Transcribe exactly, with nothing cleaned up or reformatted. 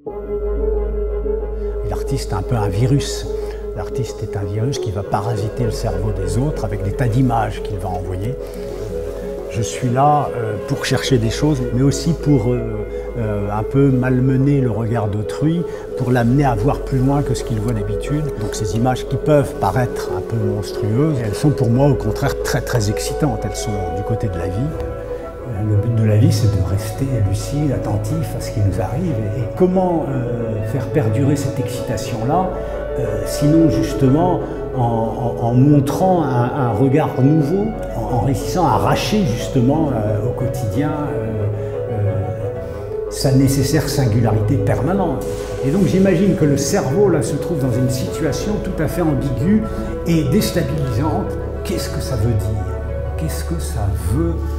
L'artiste est un peu un virus. L'artiste est un virus qui va parasiter le cerveau des autres avec des tas d'images qu'il va envoyer. Je suis là euh, pour chercher des choses, mais aussi pour euh, euh, un peu malmener le regard d'autrui, pour l'amener à voir plus loin que ce qu'il voit d'habitude. Donc ces images qui peuvent paraître un peu monstrueuses, elles sont pour moi au contraire très très excitantes. Elles sont du côté de la vie. Le but de la vie, c'est de rester lucide, attentif à ce qui nous arrive. Et comment euh, faire perdurer cette excitation-là, euh, sinon justement en, en, en montrant un, un regard nouveau, en, en réussissant à arracher justement euh, au quotidien euh, euh, sa nécessaire singularité permanente. Et donc j'imagine que le cerveau là se trouve dans une situation tout à fait ambiguë et déstabilisante. Qu'est-ce que ça veut dire? Qu'est-ce que ça veut